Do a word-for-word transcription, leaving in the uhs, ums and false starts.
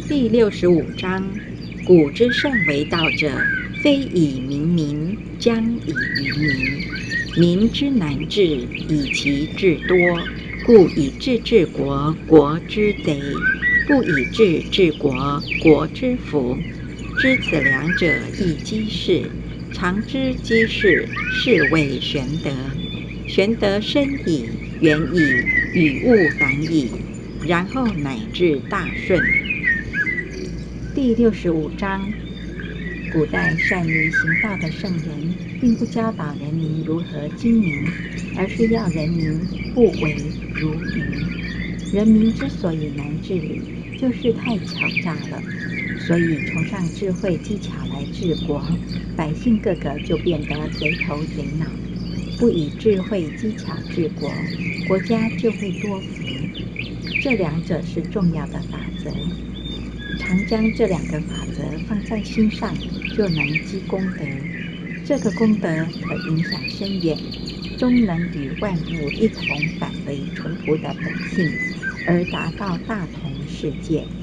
第六十五章：古之善为道者，非以明民，将以愚民。民之难治，以其智多，故以智治国，国之贼；不以智治国，国之福。知此两者，亦稽式。常知稽式，是谓玄德。玄德深矣，远矣，与物反矣，然后乃至大顺。第六十五章：古代善于行道的圣人，并不教导人民如何精明，而是要人民不为如愚。人民之所以难治理，就是太巧诈了，所以崇尚智慧技巧来治国，百姓个个就变得贼头贼脑。不以智慧技巧治国，国家就会多福。这两者是重要的法则，常将这两个法则放在心上，就能积功德。这个功德可影响深远，终能与万物一同返回淳朴的本性，而达到大同世界。